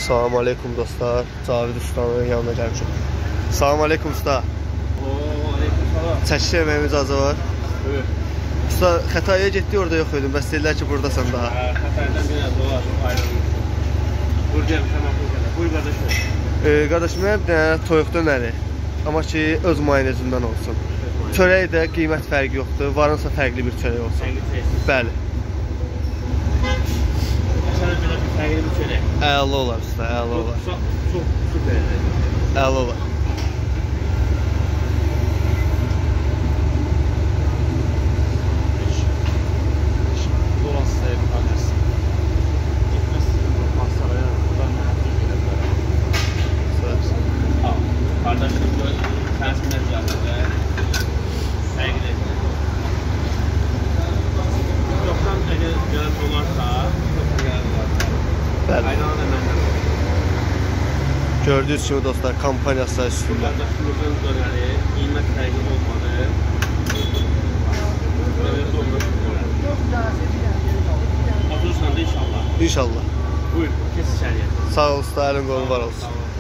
Salam aleyküm dostlar. Cavid Usta'nın yanına gəlmişim. Salam aleyküm usta. Aleyküm salam. Çəkişə yeməğimiz azı var. Buyur. Usta Xətaya getdi, orada yox idin. Bəs deyirlər ki, buradasan daha. Xətaydan biraz dolar ayrılmış. Buradayım, tamam burada. Buyur qardaşım. Qardaşım, bir dənə toyuq dönəri. Amma ki, öz mayonezindən olsun. Çörək də qiymət fərqi yoxdur. Varınsa fərqli bir çörək olsun. Bəli. Fərqli bir çörək. Əla olar usta, əla olar. Çox süper. Əla olar. Gördüğünüz kimi dostlar, kampaniyası üstündə. Qardaşımızın dönəri, qiymət fərqi olmadı. Oturursan da inşallah. İnşallah. Buyur, kes içəriyə. Sağ ol usta, əlin qolun var olsun.